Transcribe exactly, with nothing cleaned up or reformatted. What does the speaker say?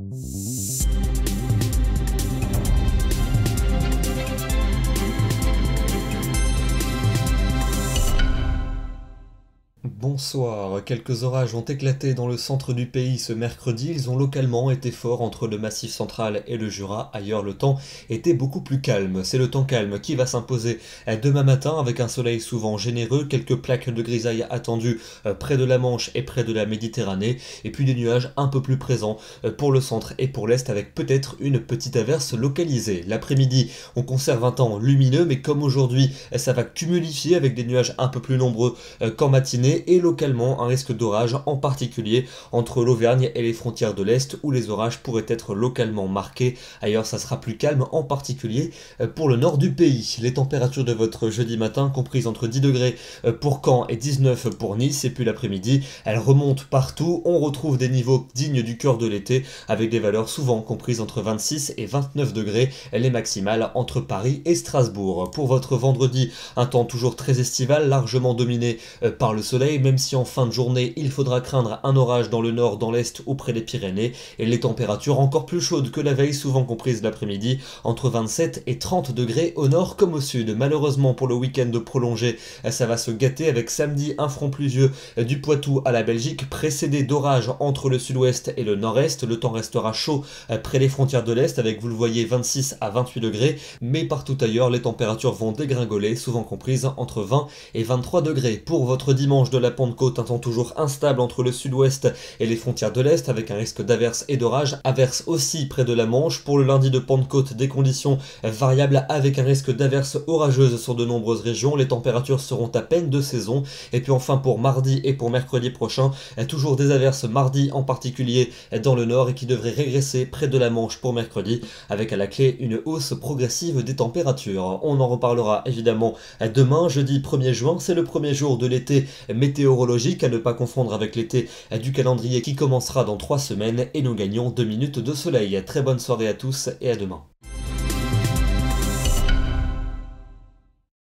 Bonsoir, quelques orages ont éclaté dans le centre du pays ce mercredi, ils ont localement été forts entre le Massif central et le Jura, ailleurs le temps était beaucoup plus calme. C'est le temps calme qui va s'imposer demain matin avec un soleil souvent généreux, quelques plaques de grisaille attendues près de la Manche et près de la Méditerranée, et puis des nuages un peu plus présents pour le centre et pour l'est avec peut-être une petite averse localisée. L'après-midi, on conserve un temps lumineux, mais comme aujourd'hui, ça va cumulifier avec des nuages un peu plus nombreux qu'en matinée, et localement un risque d'orage, en particulier entre l'Auvergne et les frontières de l'Est où les orages pourraient être localement marqués. Ailleurs ça sera plus calme, en particulier pour le nord du pays. Les températures de votre jeudi matin comprises entre dix degrés pour Caen et dix-neuf pour Nice, et puis l'après-midi elles remontent partout. On retrouve des niveaux dignes du cœur de l'été avec des valeurs souvent comprises entre vingt-six et vingt-neuf degrés, les maximales entre Paris et Strasbourg. Pour votre vendredi, un temps toujours très estival, largement dominé par le soleil, même si en fin de journée il faudra craindre un orage dans le nord, dans l'est ou près des Pyrénées, et les températures encore plus chaudes que la veille, souvent comprises l'après-midi entre vingt-sept et trente degrés au nord comme au sud. Malheureusement pour le week-end prolongé, ça va se gâter avec samedi un front pluvieux du Poitou à la Belgique, précédé d'orages entre le sud-ouest et le nord-est. Le temps restera chaud près des frontières de l'est avec, vous le voyez, vingt-six à vingt-huit degrés, mais partout ailleurs les températures vont dégringoler, souvent comprises entre vingt et vingt-trois degrés. Pour votre dimanche de la Pentecôte, un temps toujours instable entre le sud-ouest et les frontières de l'est avec un risque d'averses et d'orages, averses aussi près de la Manche. Pour le lundi de Pentecôte, des conditions variables avec un risque d'averses orageuses sur de nombreuses régions, les températures seront à peine de saison. Et puis enfin pour mardi et pour mercredi prochain, toujours des averses mardi en particulier dans le nord et qui devraient régresser près de la Manche pour mercredi avec à la clé une hausse progressive des températures. On en reparlera évidemment demain, jeudi premier juin, c'est le premier jour de l'été météorologique, à ne pas confondre avec l'été du calendrier qui commencera dans trois semaines, et nous gagnons deux minutes de soleil. Très bonne soirée à tous et à demain.